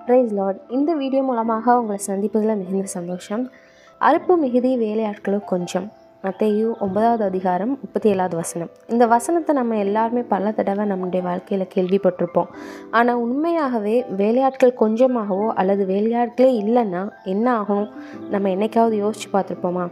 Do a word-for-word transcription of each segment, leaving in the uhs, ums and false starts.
Price Lord. இந்த video மூலமாக உங்களை சந்திப்பதில் மிகுந்த சந்தோஷம். அறுப்பு மிகுதி வேலையாட்களோ கொஞ்சம். மத்தேயு ஒன்பதாவது அதிகாரம் முப்பத்தி ஏழாவது வசனம். இந்த வசனத்தை நம்ம எல்லாருமே பல தடவை நம்முடைய வாழ்க்கையில் கேள்விப்பட்டிருப்போம். ஆனால் உண்மையாகவே வேலையாட்கள் கொஞ்சமாகவோ அல்லது வேலையாட்களே இல்லைன்னா என்ன ஆகும் நம்ம என்னைக்காவது யோசித்து பார்த்துருப்போமா?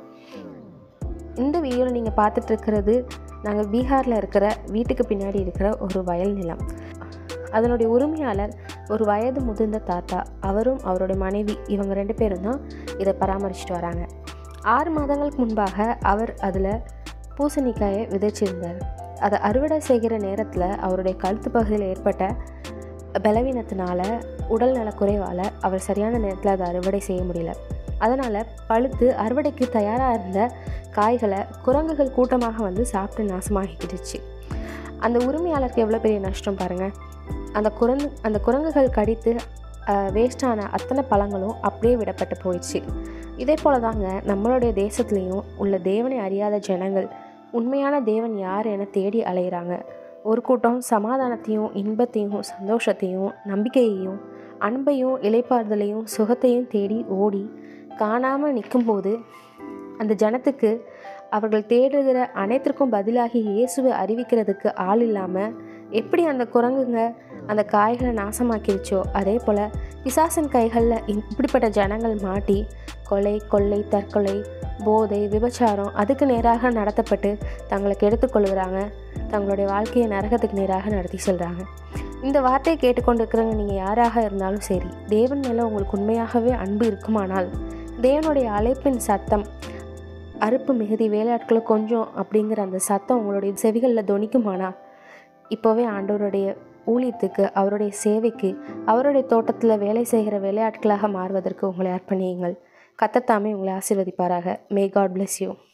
இந்த வீடியோவில் நீங்கள் பார்த்துட்ருக்கிறது நாங்கள் பீகாரில் இருக்கிற வீட்டுக்கு பின்னாடி இருக்கிற ஒரு வயல் நிலம். அதனுடைய உரிமையாளர் ஒரு வயது முதிர்ந்த தாத்தா. அவரும் அவருடைய மனைவி இவங்க ரெண்டு பேரும் தான் இதை பராமரிச்சுட்டு வராங்க. ஆறு மாதங்களுக்கு முன்பாக அவர் அதில் பூசணிக்காயை விதைச்சிருந்தார். அதை அறுவடை செய்கிற நேரத்தில் அவருடைய கழுத்து பகுதியில் ஏற்பட்ட பலவீனத்தினால உடல் நலக்குறைவால் அவர் சரியான நேரத்தில் அதை அறுவடை செய்ய முடியல. அதனால் பழுத்து அறுவடைக்கு தயாராக இருந்த காய்களை குரங்குகள் கூட்டமாக வந்து சாப்பிட்டு நாசமாகிக்கிடுச்சு. அந்த உரிமையாளருக்கு எவ்வளோ பெரிய நஷ்டம் பாருங்கள். அந்த குரங்கு அந்த குரங்குகள் கடித்து வேஸ்டான அத்தனை பழங்களும் அப்படியே விடப்பட்டு போயிடுச்சு. இதே போல தாங்க நம்மளுடைய தேசத்துலேயும் உள்ள தேவனை அறியாத ஜனங்கள் உண்மையான தேவன் யார் என தேடி அலைகிறாங்க. ஒரு கூட்டம் சமாதானத்தையும் இன்பத்தையும் சந்தோஷத்தையும் நம்பிக்கையையும் அன்பையும் இளைப்பாறுதலையும் சுகத்தையும் தேடி ஓடி காணாமல் நிற்கும்போது அந்த ஜனத்துக்கு அவர்கள் தேடுகிற அனைத்திற்கும் பதிலாகி இயேசுவை அறிவிக்கிறதுக்கு ஆள் இல்லாமல் எப்படி அந்த குரங்குங்க அந்த காய்களை நாசமாக்கிருச்சோ அதே போல் பிசாசின் கைகளில் இப்படிப்பட்ட ஜனங்கள் மாட்டி கொலை கொள்ளை தற்கொலை போதை விபச்சாரம் அதுக்கு நேராக நடத்தப்பட்டு தங்களை கெடுத்துக்கொள்கிறாங்க. தங்களுடைய வாழ்க்கையை நரகத்துக்கு நேராக நடத்தி செல்கிறாங்க. இந்த வார்த்தையை கேட்டுக்கொண்டு இருக்கிறவங்க நீங்கள் யாராக இருந்தாலும் சரி, தேவன் மேலே உங்களுக்கு உண்மையாகவே அன்பு இருக்குமானால் தேவனுடைய அழைப்பின் சத்தம் அறுப்பு மிகுதி வேலையாட்களும் கொஞ்சம் அப்படிங்கிற அந்த சத்தம் உங்களுடைய செவிகளில் தொனிக்குமானா இப்போவே ஆண்டவருடைய ஊழியத்துக்கு அவருடைய சேவைக்கு அவருடைய தோட்டத்தில் வேலை செய்கிற வேலையாட்களாக மாறுவதற்கு உங்களை அர்ப்பணியுங்கள். கர்த்தர் தாமே உங்களை ஆசீர்வதிப்பாராக. May God bless you.